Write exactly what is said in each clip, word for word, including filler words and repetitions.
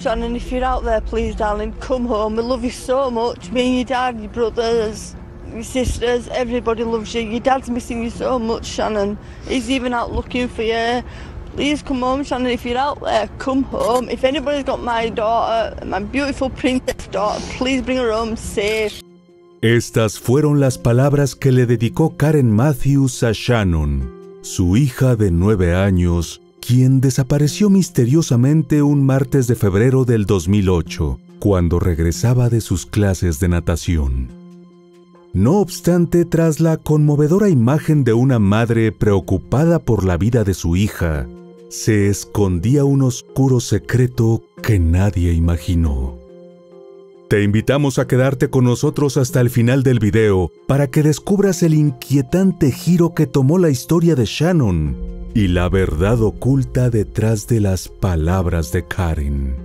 Shannon, if you're out there, please, darling, come home. We love you so much. Me and your dad, your brothers, your sisters, everybody loves you. Your dad's missing you so much, Shannon. He's even out looking for you. Please come home, Shannon. If you're out there, come home. If anybody's got my daughter, my beautiful princess daughter, please bring her home safe. Estas fueron las palabras que le dedicó Karen Matthews a Shannon, su hija de nueve años, quien desapareció misteriosamente un martes de febrero del dos mil ocho, cuando regresaba de sus clases de natación. No obstante, tras la conmovedora imagen de una madre preocupada por la vida de su hija, se escondía un oscuro secreto que nadie imaginó. Te invitamos a quedarte con nosotros hasta el final del video para que descubras el inquietante giro que tomó la historia de Shannon y la verdad oculta detrás de las palabras de Karen.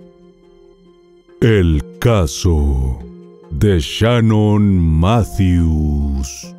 El caso de Shannon Matthews.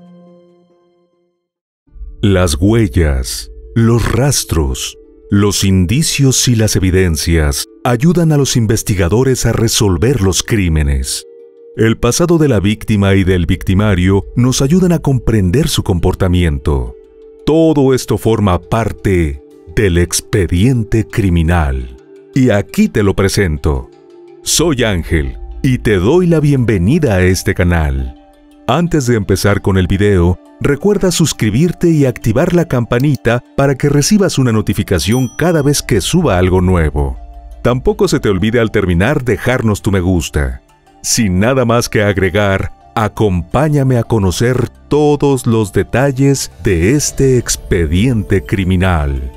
Las huellas, los rastros, los indicios y las evidencias ayudan a los investigadores a resolver los crímenes. El pasado de la víctima y del victimario nos ayudan a comprender su comportamiento. Todo esto forma parte del expediente criminal. Y aquí te lo presento. Soy Ángel y te doy la bienvenida a este canal. Antes de empezar con el video, recuerda suscribirte y activar la campanita para que recibas una notificación cada vez que suba algo nuevo. Tampoco se te olvide al terminar dejarnos tu me gusta. Sin nada más que agregar, acompáñame a conocer todos los detalles de este expediente criminal.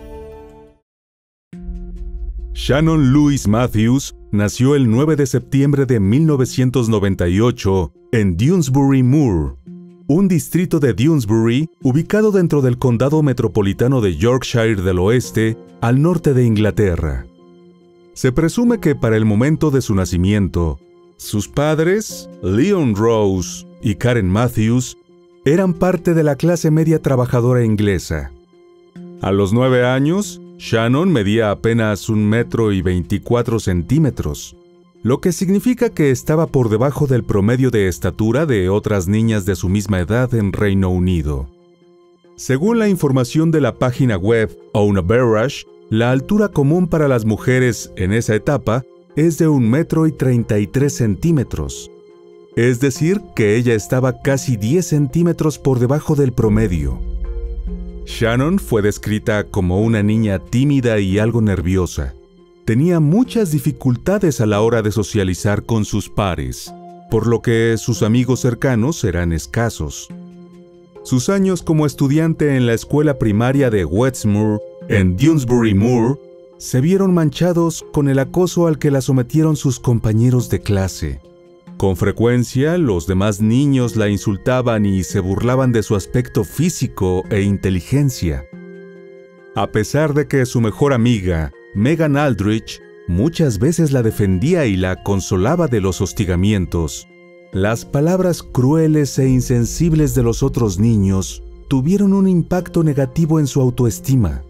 Shannon Louise Matthews nació el nueve de septiembre de mil novecientos noventa y ocho en Dewsbury Moor, un distrito de Dewsbury ubicado dentro del condado metropolitano de Yorkshire del Oeste, al norte de Inglaterra. Se presume que para el momento de su nacimiento, sus padres, Leon Rose y Karen Matthews, eran parte de la clase media trabajadora inglesa. A los nueve años, Shannon medía apenas un metro y veinticuatro centímetros, lo que significa que estaba por debajo del promedio de estatura de otras niñas de su misma edad en Reino Unido. Según la información de la página web Own a Bearish, la altura común para las mujeres en esa etapa es de un metro y treinta y tres centímetros, es decir, que ella estaba casi diez centímetros por debajo del promedio. Shannon fue descrita como una niña tímida y algo nerviosa. Tenía muchas dificultades a la hora de socializar con sus pares, por lo que sus amigos cercanos eran escasos. Sus años como estudiante en la escuela primaria de Westmoor, en Dewsbury Moor, se vieron manchados con el acoso al que la sometieron sus compañeros de clase. Con frecuencia, los demás niños la insultaban y se burlaban de su aspecto físico e inteligencia. A pesar de que su mejor amiga, Megan Aldrich, muchas veces la defendía y la consolaba de los hostigamientos, las palabras crueles e insensibles de los otros niños tuvieron un impacto negativo en su autoestima.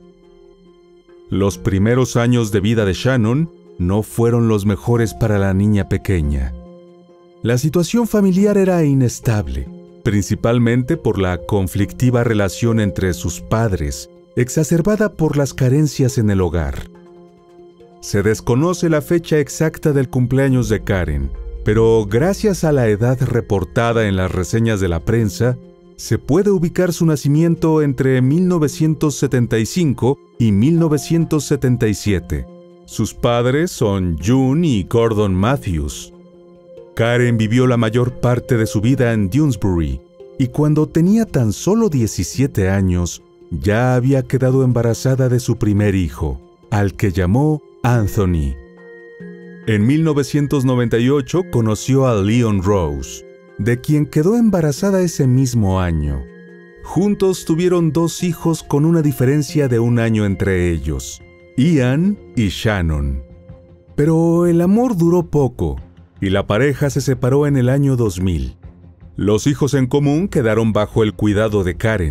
Los primeros años de vida de Shannon no fueron los mejores para la niña pequeña. La situación familiar era inestable, principalmente por la conflictiva relación entre sus padres, exacerbada por las carencias en el hogar. Se desconoce la fecha exacta del cumpleaños de Karen, pero gracias a la edad reportada en las reseñas de la prensa, se puede ubicar su nacimiento entre mil novecientos setenta y cinco y mil novecientos setenta y siete. Sus padres son June y Gordon Matthews. Karen vivió la mayor parte de su vida en Dewsbury, y cuando tenía tan solo diecisiete años, ya había quedado embarazada de su primer hijo, al que llamó Anthony. En mil novecientos noventa y ocho conoció a Leon Rose, de quien quedó embarazada ese mismo año. Juntos tuvieron dos hijos con una diferencia de un año entre ellos, Ian y Shannon. Pero el amor duró poco, y la pareja se separó en el año dos mil. Los hijos en común quedaron bajo el cuidado de Karen,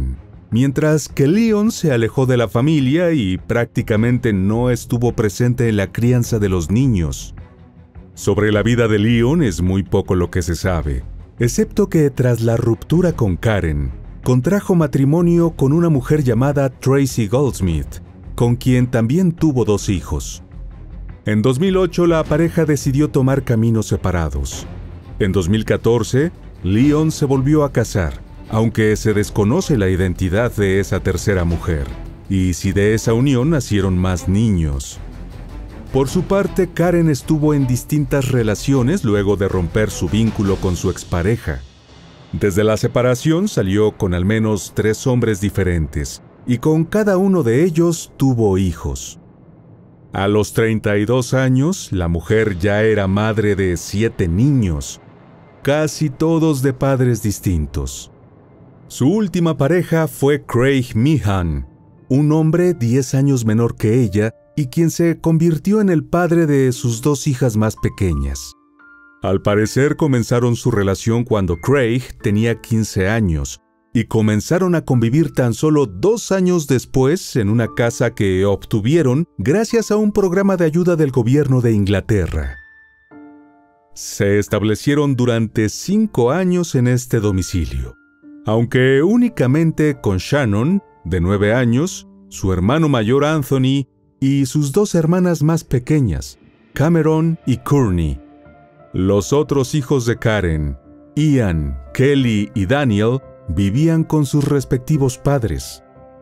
mientras que Leon se alejó de la familia y prácticamente no estuvo presente en la crianza de los niños. Sobre la vida de Leon es muy poco lo que se sabe, excepto que tras la ruptura con Karen, contrajo matrimonio con una mujer llamada Tracy Goldsmith, con quien también tuvo dos hijos. En dos mil ocho la pareja decidió tomar caminos separados. En dos mil catorce, Leon se volvió a casar, aunque se desconoce la identidad de esa tercera mujer, y si de esa unión nacieron más niños. Por su parte, Karen estuvo en distintas relaciones luego de romper su vínculo con su expareja. Desde la separación salió con al menos tres hombres diferentes, y con cada uno de ellos tuvo hijos. A los treinta y dos años, la mujer ya era madre de siete niños, casi todos de padres distintos. Su última pareja fue Craig Meehan, un hombre diez años menor que ella y quien se convirtió en el padre de sus dos hijas más pequeñas. Al parecer comenzaron su relación cuando Craig tenía quince años y comenzaron a convivir tan solo dos años después en una casa que obtuvieron gracias a un programa de ayuda del gobierno de Inglaterra. Se establecieron durante cinco años en este domicilio, aunque únicamente con Shannon, de nueve años, su hermano mayor Anthony y sus dos hermanas más pequeñas, Cameron y Courtney. Los otros hijos de Karen, Ian, Kelly y Daniel, vivían con sus respectivos padres.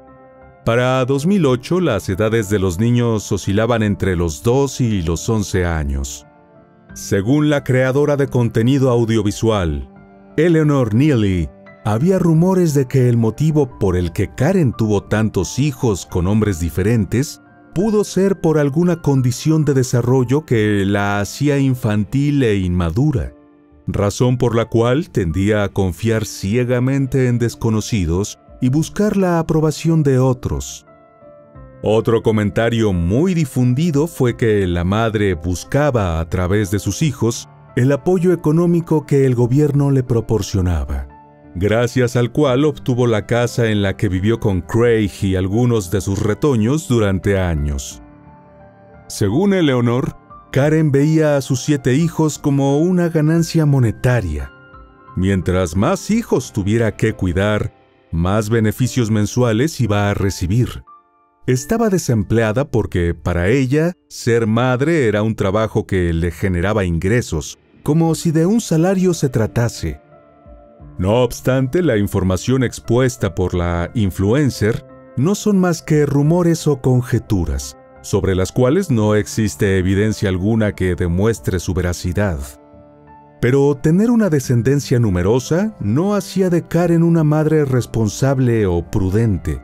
Para dos mil ocho, las edades de los niños oscilaban entre los dos y los once años. Según la creadora de contenido audiovisual, Eleanor Neely, había rumores de que el motivo por el que Karen tuvo tantos hijos con hombres diferentes pudo ser por alguna condición de desarrollo que la hacía infantil e inmadura, razón por la cual tendía a confiar ciegamente en desconocidos y buscar la aprobación de otros. Otro comentario muy difundido fue que la madre buscaba a través de sus hijos el apoyo económico que el gobierno le proporcionaba, gracias al cual obtuvo la casa en la que vivió con Craig y algunos de sus retoños durante años. Según Eleanor, Karen veía a sus siete hijos como una ganancia monetaria. Mientras más hijos tuviera que cuidar, más beneficios mensuales iba a recibir. Estaba desempleada porque para ella ser madre era un trabajo que le generaba ingresos, como si de un salario se tratase. No obstante, la información expuesta por la influencer no son más que rumores o conjeturas, sobre las cuales no existe evidencia alguna que demuestre su veracidad. Pero tener una descendencia numerosa no hacía de Karen una madre responsable o prudente.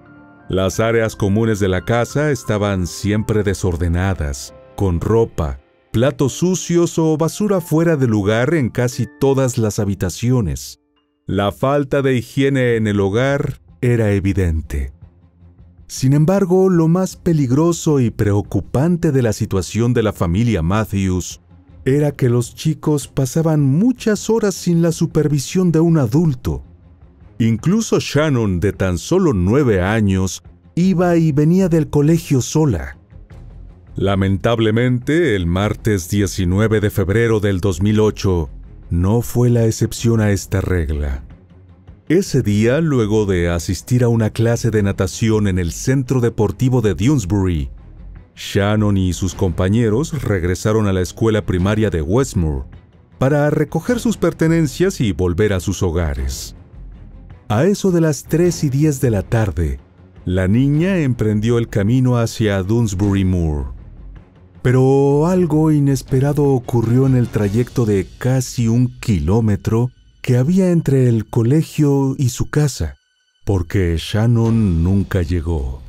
Las áreas comunes de la casa estaban siempre desordenadas, con ropa, platos sucios o basura fuera de lugar en casi todas las habitaciones. La falta de higiene en el hogar era evidente. Sin embargo, lo más peligroso y preocupante de la situación de la familia Matthews era que los chicos pasaban muchas horas sin la supervisión de un adulto. Incluso Shannon, de tan solo nueve años, iba y venía del colegio sola. Lamentablemente, el martes diecinueve de febrero del dos mil ocho no fue la excepción a esta regla. Ese día, luego de asistir a una clase de natación en el centro deportivo de Dewsbury, Shannon y sus compañeros regresaron a la escuela primaria de Westmoor para recoger sus pertenencias y volver a sus hogares. A eso de las tres y diez de la tarde, la niña emprendió el camino hacia Dewsbury Moor. Pero algo inesperado ocurrió en el trayecto de casi un kilómetro que había entre el colegio y su casa, porque Shannon nunca llegó.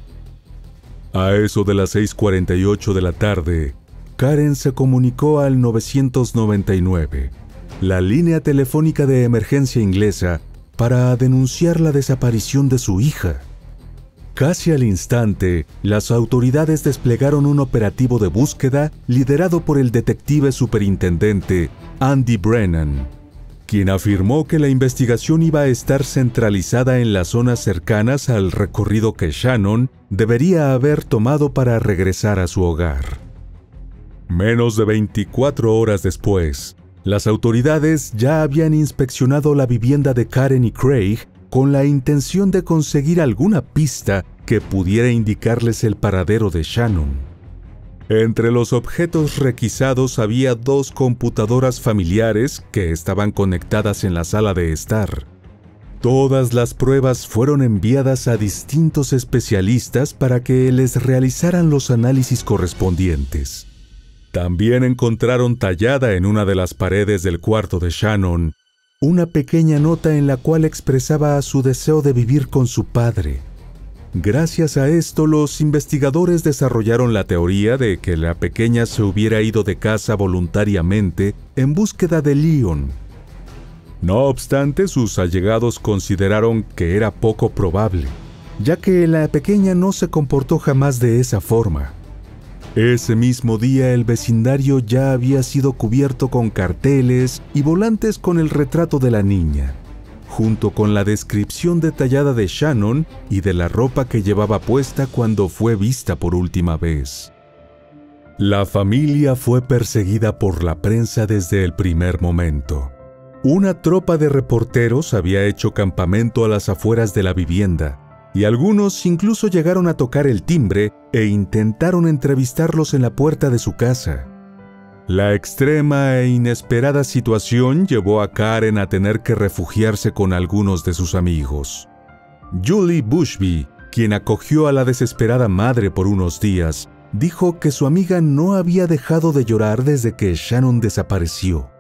A eso de las seis cuarenta y ocho de la tarde, Karen se comunicó al nueve nueve nueve, la línea telefónica de emergencia inglesa, para denunciar la desaparición de su hija. Casi al instante, las autoridades desplegaron un operativo de búsqueda liderado por el detective superintendente Andy Brennan. quien afirmó que la investigación iba a estar centralizada en las zonas cercanas al recorrido que Shannon debería haber tomado para regresar a su hogar. Menos de veinticuatro horas después, las autoridades ya habían inspeccionado la vivienda de Karen y Craig con la intención de conseguir alguna pista que pudiera indicarles el paradero de Shannon. Entre los objetos requisados había dos computadoras familiares que estaban conectadas en la sala de estar. Todas las pruebas fueron enviadas a distintos especialistas para que les realizaran los análisis correspondientes. También encontraron tallada en una de las paredes del cuarto de Shannon una pequeña nota en la cual expresaba su deseo de vivir con su padre. Gracias a esto, los investigadores desarrollaron la teoría de que la pequeña se hubiera ido de casa voluntariamente en búsqueda de Leon. No obstante, sus allegados consideraron que era poco probable, ya que la pequeña no se comportó jamás de esa forma. Ese mismo día, el vecindario ya había sido cubierto con carteles y volantes con el retrato de la niña, junto con la descripción detallada de Shannon y de la ropa que llevaba puesta cuando fue vista por última vez. La familia fue perseguida por la prensa desde el primer momento. Una tropa de reporteros había hecho campamento a las afueras de la vivienda, y algunos incluso llegaron a tocar el timbre e intentaron entrevistarlos en la puerta de su casa. La extrema e inesperada situación llevó a Karen a tener que refugiarse con algunos de sus amigos. Julie Bushby, quien acogió a la desesperada madre por unos días, dijo que su amiga no había dejado de llorar desde que Shannon desapareció.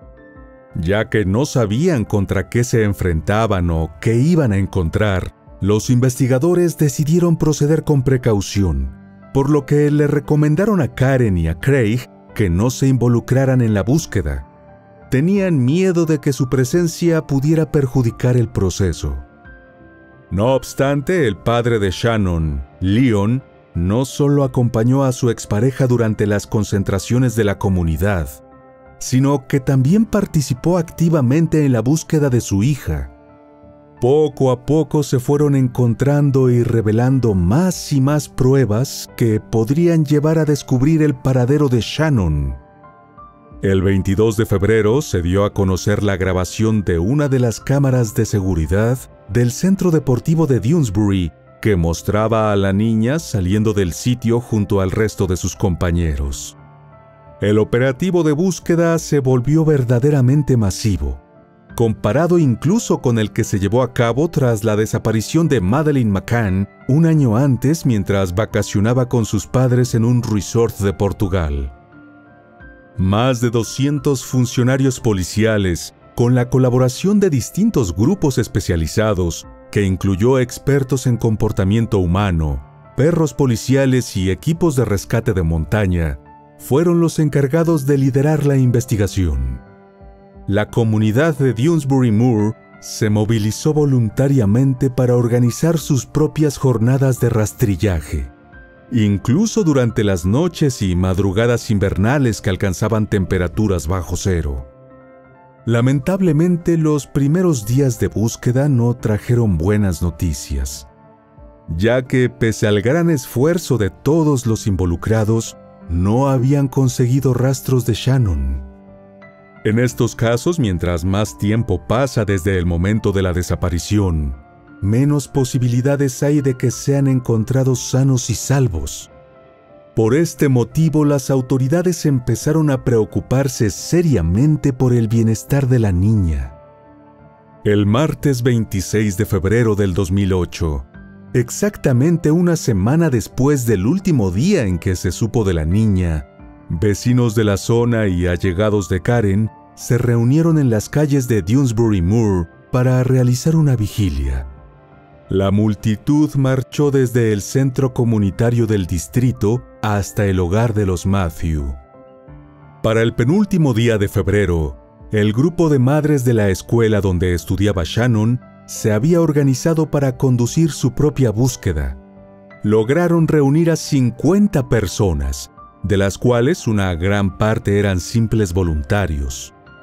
Ya que no sabían contra qué se enfrentaban o qué iban a encontrar, los investigadores decidieron proceder con precaución, por lo que le recomendaron a Karen y a Craig que no se involucraran en la búsqueda. Tenían miedo de que su presencia pudiera perjudicar el proceso. No obstante, el padre de Shannon, Leon, no solo acompañó a su expareja durante las concentraciones de la comunidad, sino que también participó activamente en la búsqueda de su hija. Poco a poco se fueron encontrando y revelando más y más pruebas que podrían llevar a descubrir el paradero de Shannon. El veintidós de febrero se dio a conocer la grabación de una de las cámaras de seguridad del centro deportivo de Dewsbury que mostraba a la niña saliendo del sitio junto al resto de sus compañeros. El operativo de búsqueda se volvió verdaderamente masivo, comparado incluso con el que se llevó a cabo tras la desaparición de Madeleine McCann un año antes mientras vacacionaba con sus padres en un resort de Portugal. Más de doscientos funcionarios policiales, con la colaboración de distintos grupos especializados, que incluyó expertos en comportamiento humano, perros policiales y equipos de rescate de montaña, fueron los encargados de liderar la investigación. La comunidad de Dewsbury Moor se movilizó voluntariamente para organizar sus propias jornadas de rastrillaje, incluso durante las noches y madrugadas invernales que alcanzaban temperaturas bajo cero. Lamentablemente, los primeros días de búsqueda no trajeron buenas noticias, ya que pese al gran esfuerzo de todos los involucrados, no habían conseguido rastros de Shannon. En estos casos, mientras más tiempo pasa desde el momento de la desaparición, menos posibilidades hay de que sean encontrados sanos y salvos. Por este motivo, las autoridades empezaron a preocuparse seriamente por el bienestar de la niña. El martes veintiséis de febrero del dos mil ocho, exactamente una semana después del último día en que se supo de la niña, vecinos de la zona y allegados de Karen se reunieron en las calles de Dewsbury Moor para realizar una vigilia. La multitud marchó desde el centro comunitario del distrito hasta el hogar de los Matthew. Para el penúltimo día de febrero, el grupo de madres de la escuela donde estudiaba Shannon se había organizado para conducir su propia búsqueda. Lograron reunir a cincuenta personas, de las cuales una gran parte eran simples voluntarios.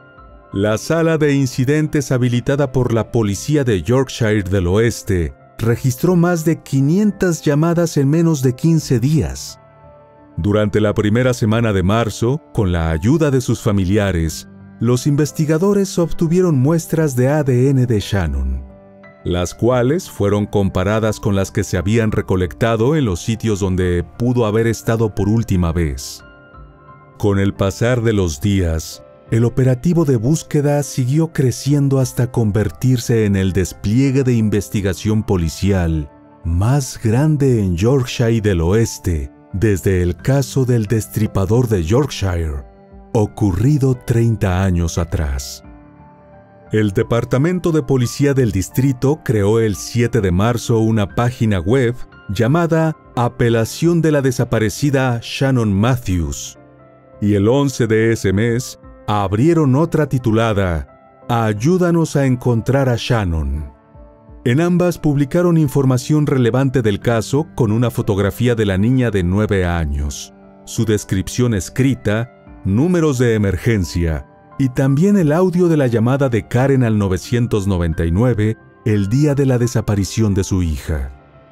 La sala de incidentes habilitada por la policía de Yorkshire del Oeste registró más de quinientas llamadas en menos de quince días. Durante la primera semana de marzo, con la ayuda de sus familiares, los investigadores obtuvieron muestras de A D N de Shannon, las cuales fueron comparadas con las que se habían recolectado en los sitios donde pudo haber estado por última vez. Con el pasar de los días, el operativo de búsqueda siguió creciendo hasta convertirse en el despliegue de investigación policial más grande en Yorkshire del Oeste desde el caso del destripador de Yorkshire, ocurrido treinta años atrás. El Departamento de Policía del Distrito creó el siete de marzo una página web llamada Apelación de la desaparecida Shannon Matthews, y el once de ese mes abrieron otra titulada Ayúdanos a encontrar a Shannon. En ambas publicaron información relevante del caso con una fotografía de la niña de nueve años, su descripción escrita, números de emergencia y también el audio de la llamada de Karen al nueve nueve nueve el día de la desaparición de su hija.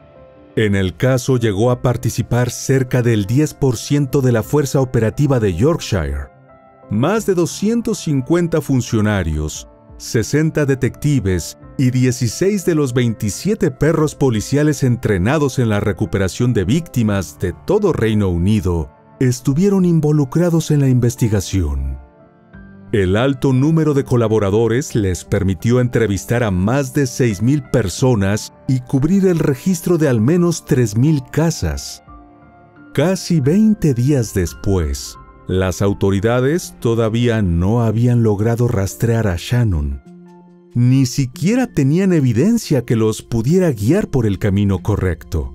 En el caso llegó a participar cerca del diez por ciento de la fuerza operativa de Yorkshire. Más de doscientos cincuenta funcionarios, sesenta detectives y dieciséis de los veintisiete perros policiales entrenados en la recuperación de víctimas de todo Reino Unido estuvieron involucrados en la investigación. El alto número de colaboradores les permitió entrevistar a más de seis mil personas y cubrir el registro de al menos tres mil casas. Casi veinte días después, las autoridades todavía no habían logrado rastrear a Shannon. Ni siquiera tenían evidencia que los pudiera guiar por el camino correcto.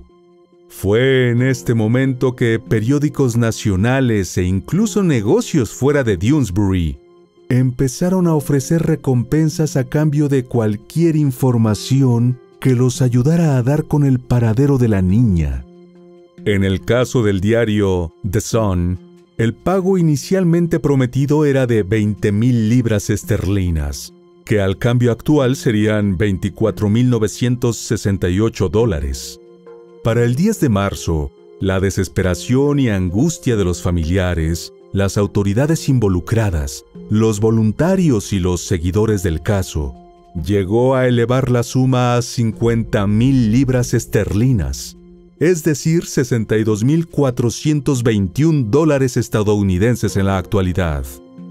Fue en este momento que periódicos nacionales e incluso negocios fuera de Dewsbury empezaron a ofrecer recompensas a cambio de cualquier información que los ayudara a dar con el paradero de la niña. En el caso del diario The Sun, el pago inicialmente prometido era de veinte mil libras esterlinas, que al cambio actual serían veinticuatro mil novecientos sesenta y ocho dólares. Para el diez de marzo, la desesperación y angustia de los familiares, las autoridades involucradas, los voluntarios y los seguidores del caso, llegó a elevar la suma a cincuenta mil libras esterlinas, es decir, sesenta y dos mil cuatrocientos veintiún dólares estadounidenses en la actualidad.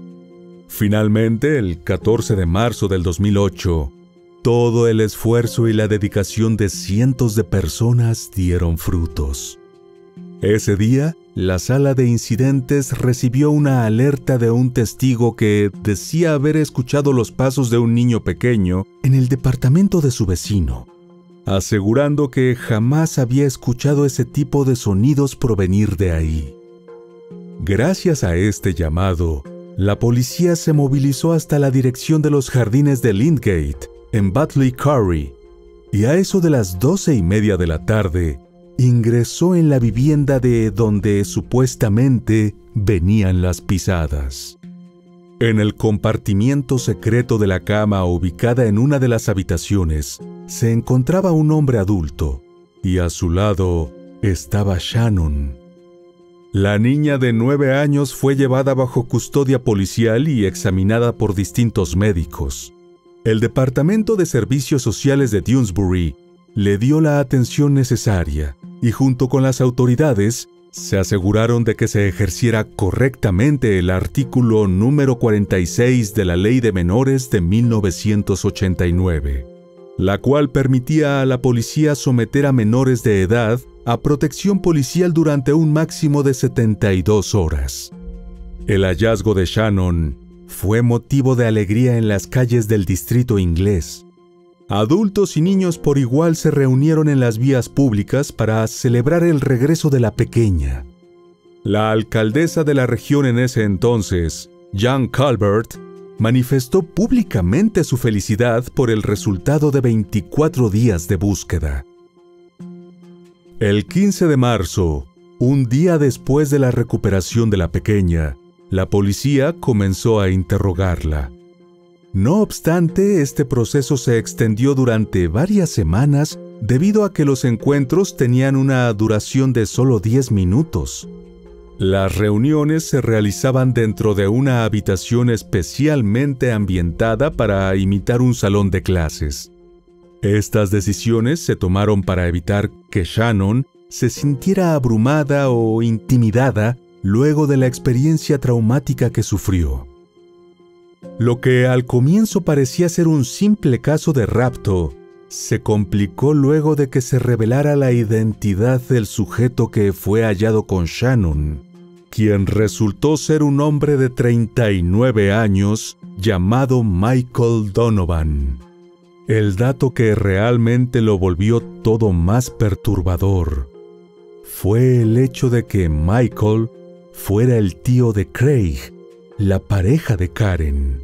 Finalmente, el catorce de marzo del dos mil ocho, todo el esfuerzo y la dedicación de cientos de personas dieron frutos. Ese día, la sala de incidentes recibió una alerta de un testigo que decía haber escuchado los pasos de un niño pequeño en el departamento de su vecino, asegurando que jamás había escuchado ese tipo de sonidos provenir de ahí. Gracias a este llamado, la policía se movilizó hasta la dirección de los jardines de Lindgate, en Batley Curry, y a eso de las doce y media de la tarde, ingresó en la vivienda de donde supuestamente venían las pisadas. En el compartimiento secreto de la cama ubicada en una de las habitaciones, se encontraba un hombre adulto, y a su lado estaba Shannon. La niña de nueve años fue llevada bajo custodia policial y examinada por distintos médicos. El Departamento de Servicios Sociales de Dewsbury le dio la atención necesaria y junto con las autoridades se aseguraron de que se ejerciera correctamente el artículo número cuarenta y seis de la Ley de Menores de mil novecientos ochenta y nueve, la cual permitía a la policía someter a menores de edad a protección policial durante un máximo de setenta y dos horas. El hallazgo de Shannon fue motivo de alegría en las calles del distrito inglés. Adultos y niños por igual se reunieron en las vías públicas para celebrar el regreso de la pequeña. La alcaldesa de la región en ese entonces, Jan Calvert, manifestó públicamente su felicidad por el resultado de veinticuatro días de búsqueda. El quince de marzo, un día después de la recuperación de la pequeña, la policía comenzó a interrogarla. No obstante, este proceso se extendió durante varias semanas debido a que los encuentros tenían una duración de solo diez minutos. Las reuniones se realizaban dentro de una habitación especialmente ambientada para imitar un salón de clases. Estas decisiones se tomaron para evitar que Shannon se sintiera abrumada o intimidada luego de la experiencia traumática que sufrió. Lo que al comienzo parecía ser un simple caso de rapto, se complicó luego de que se revelara la identidad del sujeto que fue hallado con Shannon, quien resultó ser un hombre de treinta y nueve años llamado Michael Donovan. El dato que realmente lo volvió todo más perturbador fue el hecho de que Michael fuera el tío de Craig, la pareja de Karen.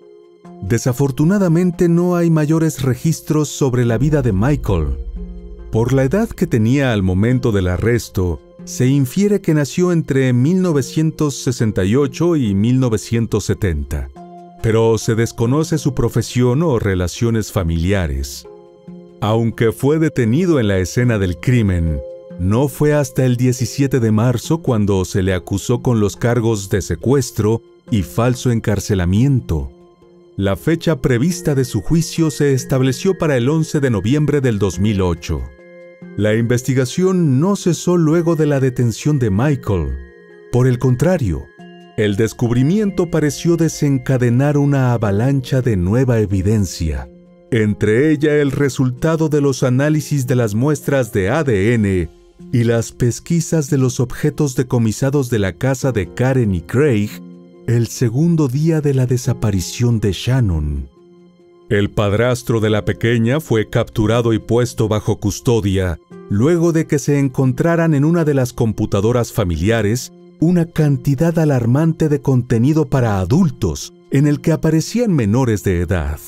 Desafortunadamente no hay mayores registros sobre la vida de Michael. Por la edad que tenía al momento del arresto, se infiere que nació entre mil novecientos sesenta y ocho y mil novecientos setenta, pero se desconoce su profesión o relaciones familiares. Aunque fue detenido en la escena del crimen, no fue hasta el diecisiete de marzo cuando se le acusó con los cargos de secuestro y falso encarcelamiento. La fecha prevista de su juicio se estableció para el once de noviembre del dos mil ocho. La investigación no cesó luego de la detención de Michael. Por el contrario, el descubrimiento pareció desencadenar una avalancha de nueva evidencia, entre ella el resultado de los análisis de las muestras de A D N y las pesquisas de los objetos decomisados de la casa de Karen y Craig el segundo día de la desaparición de Shannon. El padrastro de la pequeña fue capturado y puesto bajo custodia, luego de que se encontraran en una de las computadoras familiares una cantidad alarmante de contenido para adultos, en el que aparecían menores de edad.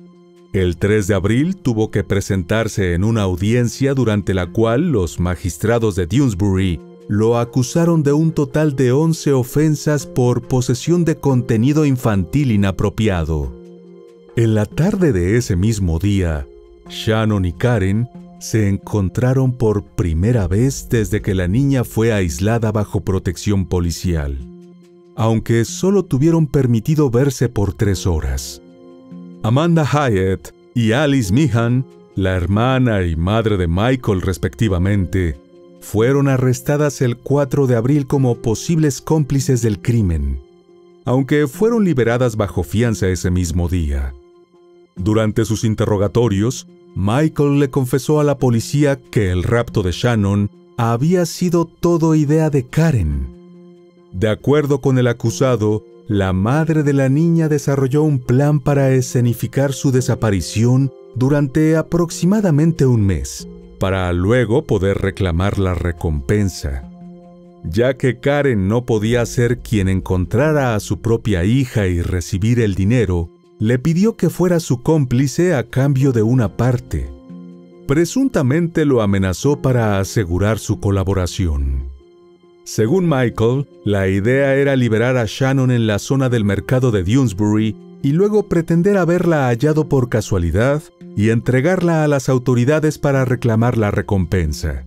El tres de abril tuvo que presentarse en una audiencia durante la cual los magistrados de Dewsbury lo acusaron de un total de once ofensas por posesión de contenido infantil inapropiado. En la tarde de ese mismo día, Shannon y Karen se encontraron por primera vez desde que la niña fue aislada bajo protección policial, aunque solo tuvieron permitido verse por tres horas. Amanda Hyatt y Alice Meehan, la hermana y madre de Michael respectivamente, fueron arrestadas el cuatro de abril como posibles cómplices del crimen, aunque fueron liberadas bajo fianza ese mismo día. Durante sus interrogatorios, Michael le confesó a la policía que el rapto de Shannon había sido todo idea de Karen. De acuerdo con el acusado, la madre de la niña desarrolló un plan para escenificar su desaparición durante aproximadamente un mes, para luego poder reclamar la recompensa. Ya que Karen no podía ser quien encontrara a su propia hija y recibir el dinero, le pidió que fuera su cómplice a cambio de una parte. Presuntamente lo amenazó para asegurar su colaboración. Según Michael, la idea era liberar a Shannon en la zona del mercado de Dewsbury y luego pretender haberla hallado por casualidad y entregarla a las autoridades para reclamar la recompensa.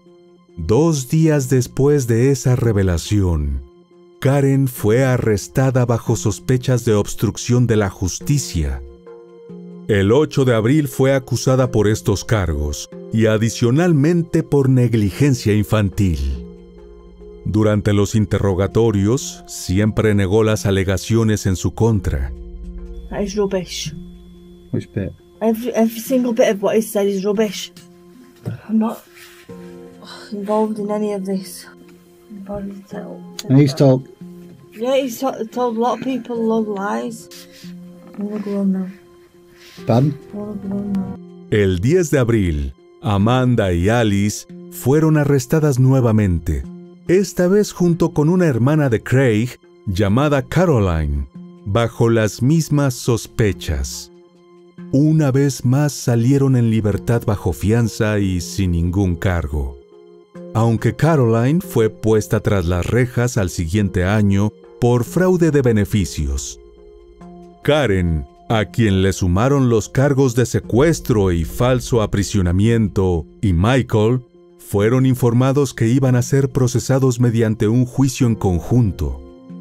Dos días después de esa revelación, Karen fue arrestada bajo sospechas de obstrucción de la justicia. El ocho de abril fue acusada por estos cargos y adicionalmente por negligencia infantil. Durante los interrogatorios, siempre negó las alegaciones en su contra. That is rubbish. Which bit? Every, every single bit of what he said is rubbish. I'm not involved in any of this. And he's told... Yeah, he's to- told a lot of people a lot of lies. I wanna go home now. Pardon? I wanna go home now. El diez de abril, Amanda y Alice fueron arrestadas nuevamente, esta vez junto con una hermana de Craig llamada Caroline, bajo las mismas sospechas. Una vez más salieron en libertad bajo fianza y sin ningún cargo, aunque Caroline fue puesta tras las rejas al siguiente año por fraude de beneficios. Karen a quien le sumaron los cargos de secuestro y falso aprisionamiento, y Michael, fueron informados que iban a ser procesados mediante un juicio en conjunto.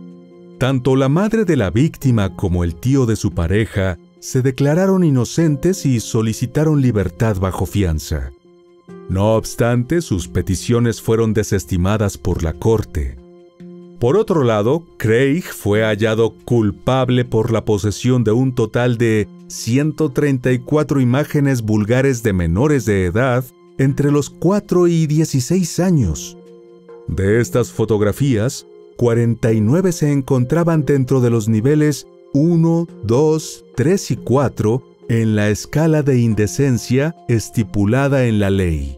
Tanto la madre de la víctima como el tío de su pareja se declararon inocentes y solicitaron libertad bajo fianza. No obstante, sus peticiones fueron desestimadas por la corte. Por otro lado, Craig fue hallado culpable por la posesión de un total de ciento treinta y cuatro imágenes vulgares de menores de edad entre los cuatro y dieciséis años. De estas fotografías, cuarenta y nueve se encontraban dentro de los niveles uno, dos, tres y cuatro en la escala de indecencia estipulada en la ley.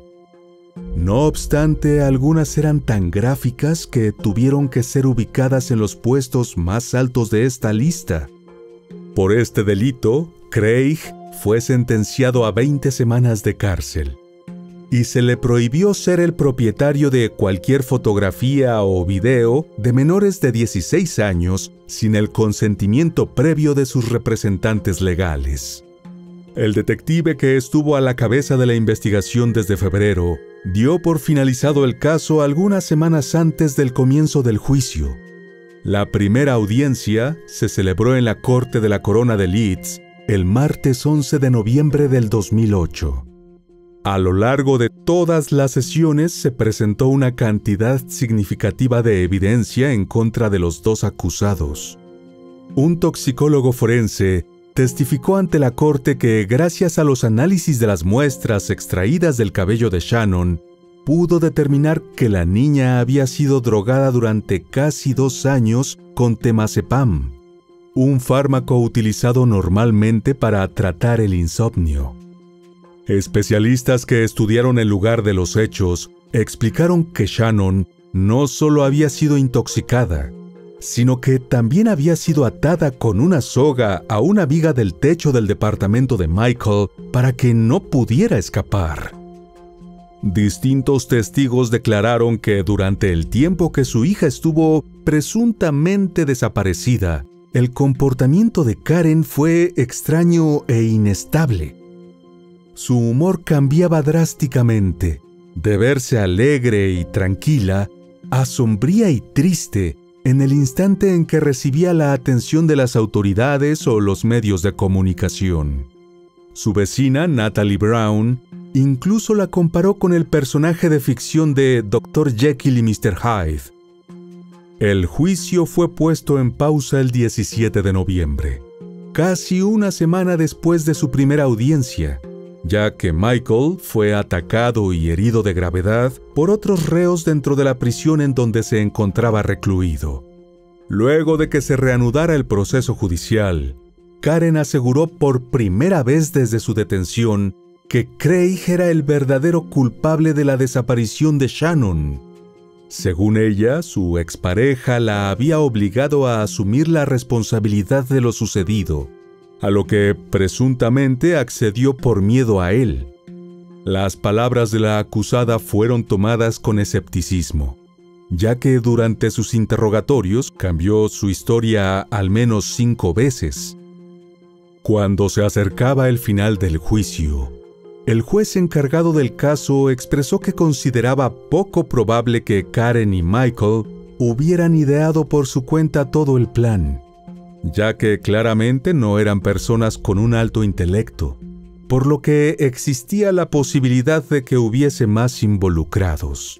No obstante, algunas eran tan gráficas que tuvieron que ser ubicadas en los puestos más altos de esta lista. Por este delito, Craig fue sentenciado a veinte semanas de cárcel, y se le prohibió ser el propietario de cualquier fotografía o video de menores de dieciséis años sin el consentimiento previo de sus representantes legales. El detective que estuvo a la cabeza de la investigación desde febrero dio por finalizado el caso algunas semanas antes del comienzo del juicio. La primera audiencia se celebró en la Corte de la Corona de Leeds el martes once de noviembre del dos mil ocho. A lo largo de todas las sesiones se presentó una cantidad significativa de evidencia en contra de los dos acusados. Un toxicólogo forense testificó ante la corte que, gracias a los análisis de las muestras extraídas del cabello de Shannon, pudo determinar que la niña había sido drogada durante casi dos años con temazepam, un fármaco utilizado normalmente para tratar el insomnio. Especialistas que estudiaron el lugar de los hechos explicaron que Shannon no solo había sido intoxicada, sino que también había sido atada con una soga a una viga del techo del departamento de Michael para que no pudiera escapar. Distintos testigos declararon que durante el tiempo que su hija estuvo presuntamente desaparecida, el comportamiento de Karen fue extraño e inestable. Su humor cambiaba drásticamente, de verse alegre y tranquila a sombría y triste en el instante en que recibía la atención de las autoridades o los medios de comunicación. Su vecina, Natalie Brown, incluso la comparó con el personaje de ficción de doctor Jekyll y mister Hyde. El juicio fue puesto en pausa el diecisiete de noviembre, casi una semana después de su primera audiencia, ya que Michael fue atacado y herido de gravedad por otros reos dentro de la prisión en donde se encontraba recluido. Luego de que se reanudara el proceso judicial, Karen aseguró por primera vez desde su detención que Craig era el verdadero culpable de la desaparición de Shannon. Según ella, su expareja la había obligado a asumir la responsabilidad de lo sucedido, a lo que presuntamente accedió por miedo a él. Las palabras de la acusada fueron tomadas con escepticismo, ya que durante sus interrogatorios cambió su historia al menos cinco veces. Cuando se acercaba el final del juicio, el juez encargado del caso expresó que consideraba poco probable que Karen y Michael hubieran ideado por su cuenta todo el plan, ya que claramente no eran personas con un alto intelecto, por lo que existía la posibilidad de que hubiese más involucrados.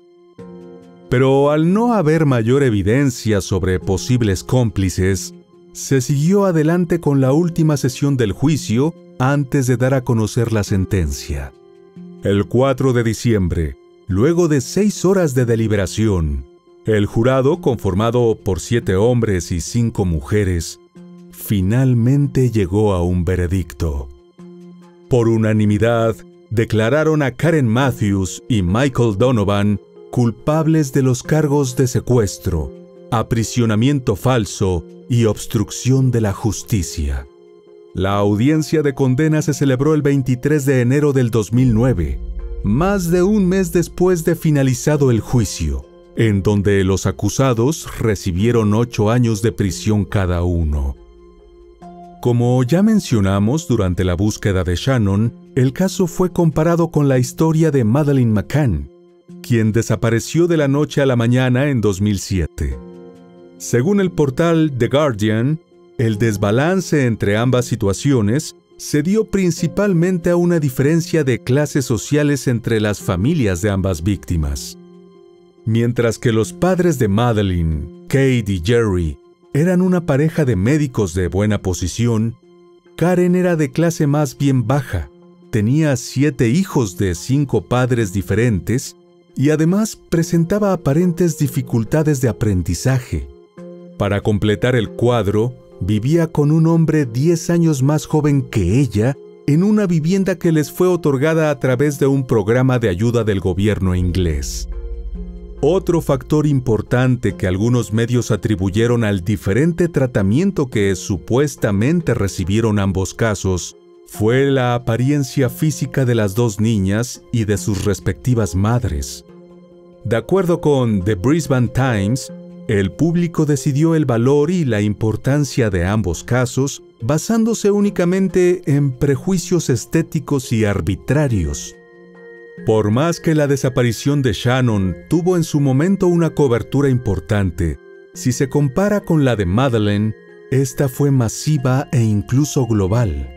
Pero al no haber mayor evidencia sobre posibles cómplices, se siguió adelante con la última sesión del juicio antes de dar a conocer la sentencia. El cuatro de diciembre, luego de seis horas de deliberación, el jurado, conformado por siete hombres y cinco mujeres, finalmente llegó a un veredicto. Por unanimidad, declararon a Karen Matthews y Michael Donovan culpables de los cargos de secuestro, aprisionamiento falso y obstrucción de la justicia. La audiencia de condena se celebró el veintitrés de enero del dos mil nueve, más de un mes después de finalizado el juicio, en donde los acusados recibieron ocho años de prisión cada uno. Como ya mencionamos durante la búsqueda de Shannon, el caso fue comparado con la historia de Madeleine McCann, quien desapareció de la noche a la mañana en dos mil siete. Según el portal The Guardian, el desbalance entre ambas situaciones se dio principalmente a una diferencia de clases sociales entre las familias de ambas víctimas. Mientras que los padres de Madeleine, Kate y Jerry, eran una pareja de médicos de buena posición, Karen era de clase más bien baja, tenía siete hijos de cinco padres diferentes y además presentaba aparentes dificultades de aprendizaje. Para completar el cuadro, vivía con un hombre diez años más joven que ella en una vivienda que les fue otorgada a través de un programa de ayuda del gobierno inglés. Otro factor importante que algunos medios atribuyeron al diferente tratamiento que supuestamente recibieron ambos casos fue la apariencia física de las dos niñas y de sus respectivas madres. De acuerdo con The Brisbane Times, el público decidió el valor y la importancia de ambos casos basándose únicamente en prejuicios estéticos y arbitrarios. Por más que la desaparición de Shannon tuvo en su momento una cobertura importante, si se compara con la de Madeleine, esta fue masiva e incluso global.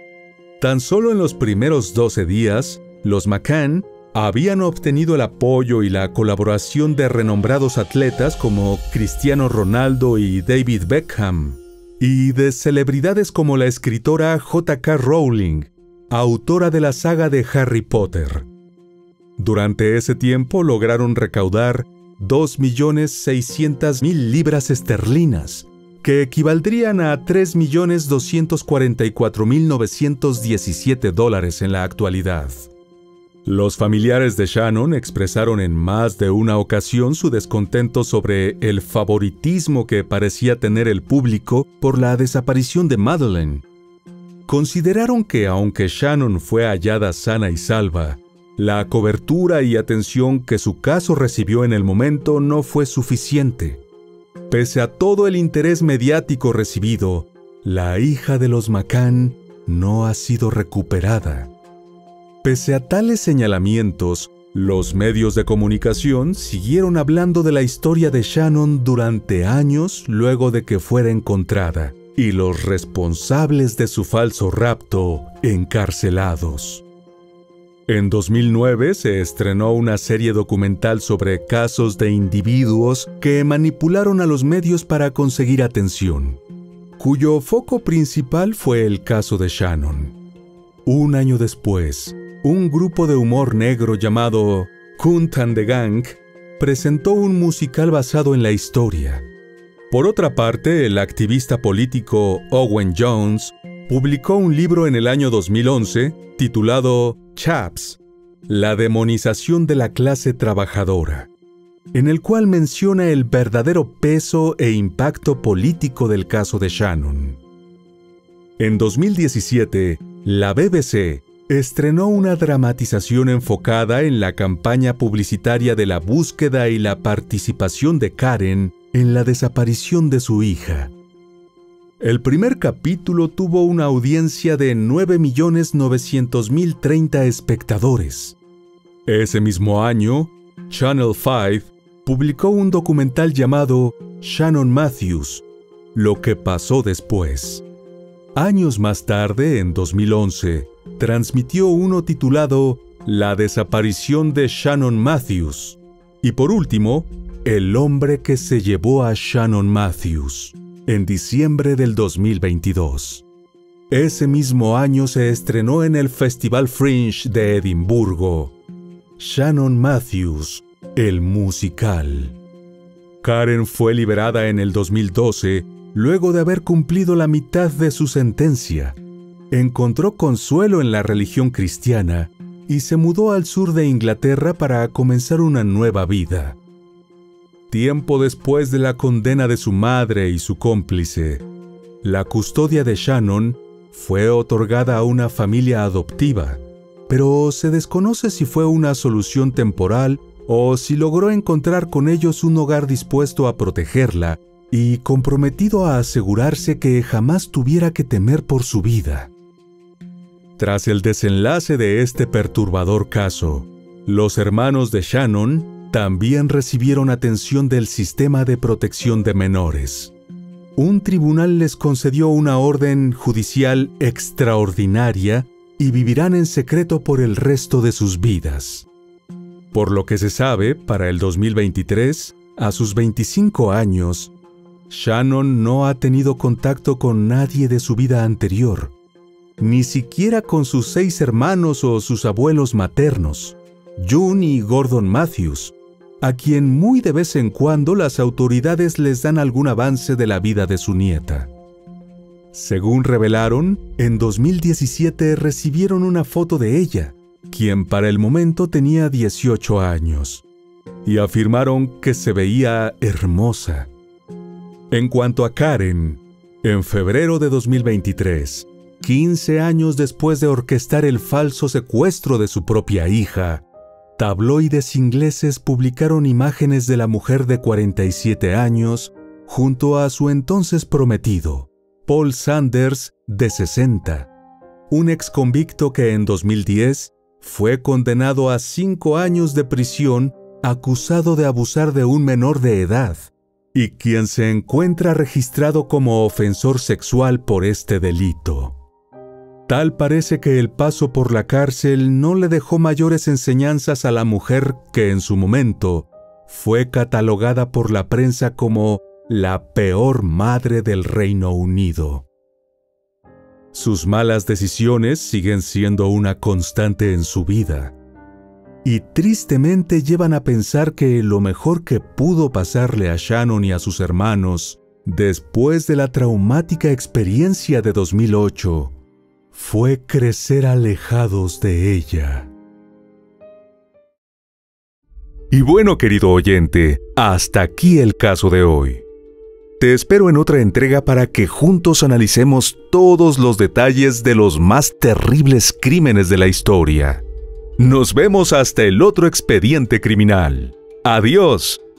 Tan solo en los primeros doce días, los McCann habían obtenido el apoyo y la colaboración de renombrados atletas como Cristiano Ronaldo y David Beckham, y de celebridades como la escritora J K Rowling, autora de la saga de Harry Potter. Durante ese tiempo lograron recaudar dos millones seiscientas mil libras esterlinas, que equivaldrían a tres millones doscientos cuarenta y cuatro mil novecientos diecisiete dólares en la actualidad. Los familiares de Shannon expresaron en más de una ocasión su descontento sobre el favoritismo que parecía tener el público por la desaparición de Madeleine. Consideraron que aunque Shannon fue hallada sana y salva, la cobertura y atención que su caso recibió en el momento no fue suficiente. Pese a todo el interés mediático recibido, la hija de los McCann no ha sido recuperada. Pese a tales señalamientos, los medios de comunicación siguieron hablando de la historia de Shannon durante años luego de que fuera encontrada, y los responsables de su falso rapto encarcelados. En dos mil nueve se estrenó una serie documental sobre casos de individuos que manipularon a los medios para conseguir atención, cuyo foco principal fue el caso de Shannon. Un año después, un grupo de humor negro llamado Kunt and the Gang presentó un musical basado en la historia. Por otra parte, el activista político Owen Jones publicó un libro en el año dos mil once titulado Chaps, la demonización de la clase trabajadora, en el cual menciona el verdadero peso e impacto político del caso de Shannon. En dos mil diecisiete, la B B C estrenó una dramatización enfocada en la campaña publicitaria de la búsqueda y la participación de Karen en la desaparición de su hija. El primer capítulo tuvo una audiencia de nueve millones novecientos mil treinta espectadores. Ese mismo año, Channel cinco publicó un documental llamado Shannon Matthews, lo que pasó después. Años más tarde, en dos mil once, transmitió uno titulado La desaparición de Shannon Matthews. Y por último, El hombre que se llevó a Shannon Matthews, en diciembre del dos mil veintidós. Ese mismo año se estrenó en el Festival Fringe de Edimburgo, Shannon Matthews, el musical. Karen fue liberada en el dos mil doce, luego de haber cumplido la mitad de su sentencia. Encontró consuelo en la religión cristiana y se mudó al sur de Inglaterra para comenzar una nueva vida. Tiempo después de la condena de su madre y su cómplice, la custodia de Shannon fue otorgada a una familia adoptiva, pero se desconoce si fue una solución temporal o si logró encontrar con ellos un hogar dispuesto a protegerla y comprometido a asegurarse que jamás tuviera que temer por su vida. Tras el desenlace de este perturbador caso, los hermanos de Shannon también recibieron atención del sistema de protección de menores. Un tribunal les concedió una orden judicial extraordinaria y vivirán en secreto por el resto de sus vidas. Por lo que se sabe, para el dos mil veintitrés, a sus veinticinco años, Shannon no ha tenido contacto con nadie de su vida anterior, ni siquiera con sus seis hermanos o sus abuelos maternos, June y Gordon Matthews, a quien muy de vez en cuando las autoridades les dan algún avance de la vida de su nieta. Según revelaron, en dos mil diecisiete recibieron una foto de ella, quien para el momento tenía dieciocho años, y afirmaron que se veía hermosa. En cuanto a Karen, en febrero de dos mil veintitrés, quince años después de orquestar el falso secuestro de su propia hija, tabloides ingleses publicaron imágenes de la mujer de cuarenta y siete años junto a su entonces prometido, Paul Sanders, de sesenta, un exconvicto que en dos mil diez fue condenado a cinco años de prisión acusado de abusar de un menor de edad, y quien se encuentra registrado como ofensor sexual por este delito. Tal parece que el paso por la cárcel no le dejó mayores enseñanzas a la mujer que en su momento fue catalogada por la prensa como la peor madre del Reino Unido. Sus malas decisiones siguen siendo una constante en su vida, y tristemente llevan a pensar que lo mejor que pudo pasarle a Shannon y a sus hermanos después de la traumática experiencia de dos mil ocho fue crecer alejados de ella. Y bueno, querido oyente, hasta aquí el caso de hoy. Te espero en otra entrega para que juntos analicemos todos los detalles de los más terribles crímenes de la historia. Nos vemos hasta el otro expediente criminal. ¡Adiós!